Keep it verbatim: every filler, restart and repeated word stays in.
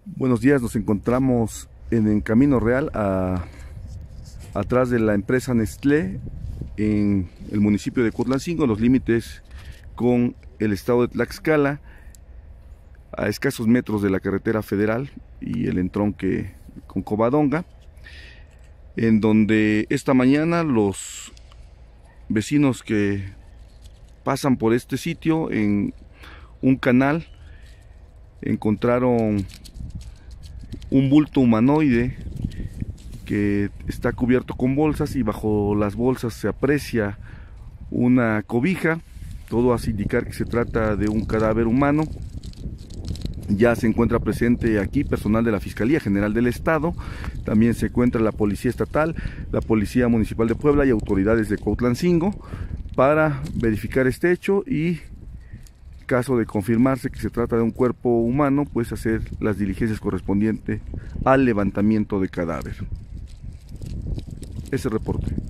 Buenos días, nos encontramos en el Camino Real, a, atrás de la empresa Nestlé, en el municipio de Cuautlancingo, los límites con el estado de Tlaxcala, a escasos metros de la carretera federal y el entronque con Covadonga, en donde esta mañana los vecinos que pasan por este sitio, en un canal, encontraron un bulto humanoide que está cubierto con bolsas, y bajo las bolsas se aprecia una cobija. Todo hace indicar que se trata de un cadáver humano. Ya se encuentra presente aquí personal de la Fiscalía General del Estado, también se encuentra la Policía Estatal, la Policía Municipal de Puebla y autoridades de Cuautlancingo para verificar este hecho, y caso de confirmarse que se trata de un cuerpo humano, pues hacer las diligencias correspondientes al levantamiento de cadáver. Ese reporte.